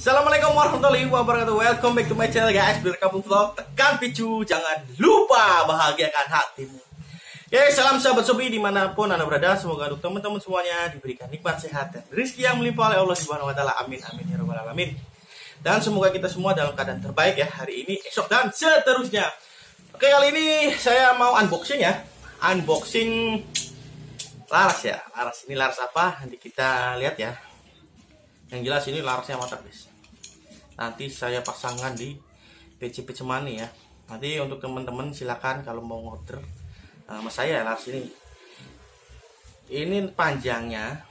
Assalamualaikum warahmatullahi wabarakatuh. Welcome back to my channel guys. Biar kamu vlog, tekan picu, jangan lupa bahagiakan hatimu. Ya, salam sahabat Sobi dimanapun anda berada. Semoga untuk teman-teman semuanya diberikan nikmat sehat dan rezeki yang melimpah oleh Allah Subhanahu Wa Taala. Amin amin ya robbal alamin. Dan semoga kita semua dalam keadaan terbaik ya hari ini, esok dan seterusnya. Oke, kali ini saya mau unboxing ya. Unboxing laras ya. Laras ini laras apa? Nanti kita lihat ya. Yang jelas ini larasnya mantap guys. Nanti saya pasangkan di PC Money ya. Nanti untuk teman-teman silakan kalau mau order sama saya laras ini. Ini panjangnya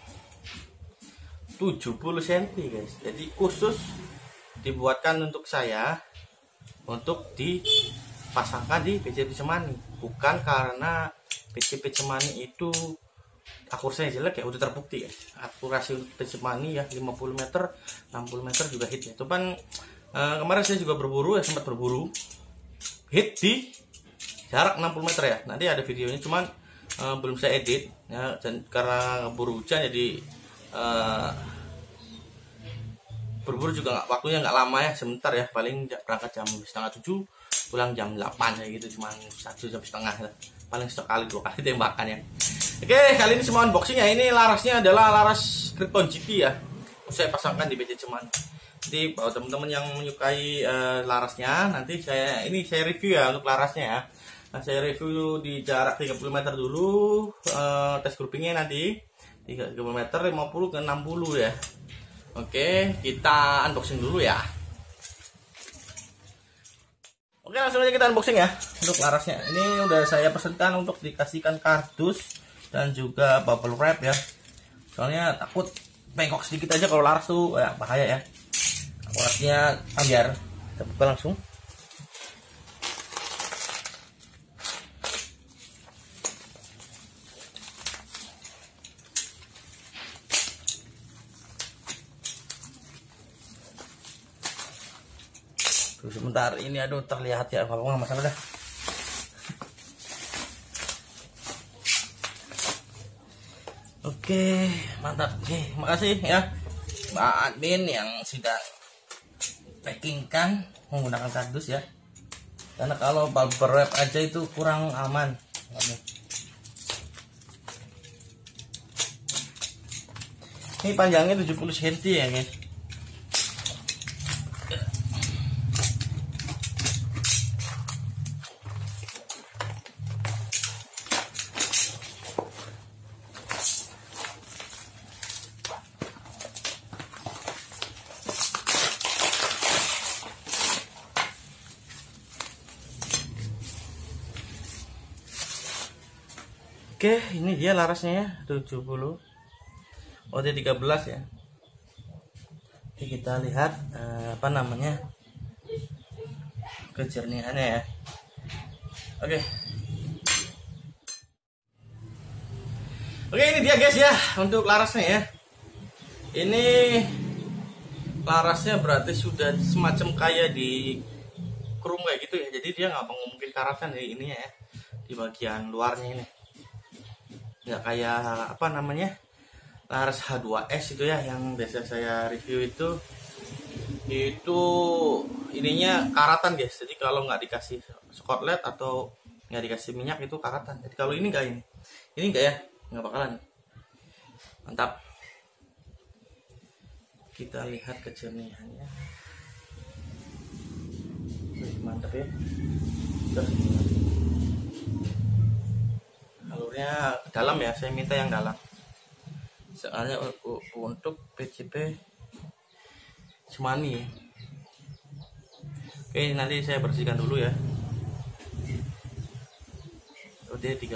70 cm guys. Jadi khusus dibuatkan untuk saya untuk dipasangkan di PC Money. Bukan karena PC Money itu akurasinya jelek ya, udah terbukti ya. Akurasi untuk PC Money ya 50 meter, 60 meter juga hit ya. Itu kan kemarin saya juga berburu ya, sempat berburu hit di jarak 60 meter ya. Nanti ada videonya, cuman belum saya edit ya, dan karena buru hujan jadi berburu juga waktunya nggak lama ya, sebentar ya, paling berangkat jam setengah 7 pulang jam 8 ya gitu, cuman 1 jam setengah lah. Paling sekali 2 kali tembakan ya. Oke, kali ini semua unboxing ya. Ini larasnya adalah laras Krypton GT ya. Saya pasangkan di PC Money. Jadi kalau teman-teman yang menyukai larasnya, nanti saya review ya untuk larasnya ya. Nah, saya review di jarak 30 meter dulu, tes groupingnya nanti 30 meter, 50 ke 60 ya. Oke, kita unboxing dulu ya. Oke, langsung aja kita unboxing ya untuk larasnya. Ini udah saya pesankan untuk dikasihkan kardus dan juga bubble wrap ya. Soalnya takut bengkok sedikit aja kalau laras tuh ya, bahaya ya. Akurasinya ambiar. Kita buka langsung. Tuh, sebentar ini aduh terlihat ya, kalau nggak masalah dah. Oke, mantap. Oke, makasih ya Mbak admin yang sudah packingkan menggunakan kardus ya. Karena kalau bubble wrap aja itu kurang aman. Ini panjangnya 70 cm ya guys. Oke, ini dia larasnya ya, 70 OD13 ya. Oke, kita lihat apa namanya kejernihannya ya. Oke, ini dia guys ya untuk larasnya ya. Ini larasnya berarti sudah semacam kayak di krum kayak gitu ya. Jadi dia nggak mungkin karatan ya ininya ya, di bagian luarnya ini. Nggak kayak apa namanya laras H2S itu ya yang biasa saya review itu ininya karatan guys. Jadi kalau nggak dikasih skotlet atau nggak dikasih minyak itu karatan. Jadi kalau ini enggak, ini enggak ya, nggak bakalan. Mantap. Kita lihat kejernihannya. Mantap ya. Terus alurnya dalam ya, saya minta yang dalam soalnya untuk PCP Money. Oke, nanti saya bersihkan dulu ya. OD13.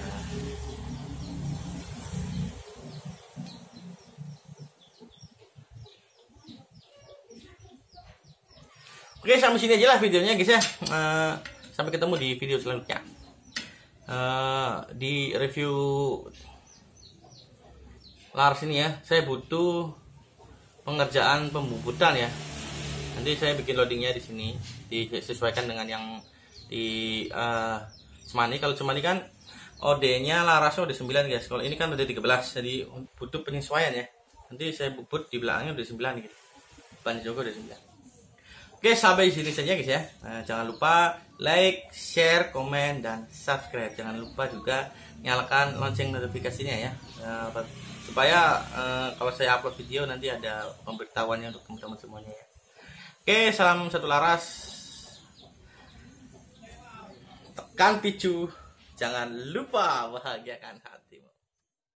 Oke, sampai sini aja lah videonya guys ya. Sampai ketemu di video selanjutnya. Di review laras ini ya, saya butuh pengerjaan pembubutan ya. Nanti saya bikin loadingnya di sini, disesuaikan dengan yang di Semani. Kalau Semani kan OD-nya larasnya udah 9 guys. Kalau ini kan udah 13, jadi butuh penyesuaian ya. Nanti saya bubut di belakangnya udah 9 gitu. Pan Joko udah 9. Oke, sampai di sini saja guys ya. Jangan lupa like, share, komen, dan subscribe. Jangan lupa juga nyalakan lonceng notifikasinya ya. Supaya kalau saya upload video nanti ada pemberitahuannya untuk teman-teman semuanya ya. Oke, salam satu laras. Tekan picu. Jangan lupa bahagiakan hati.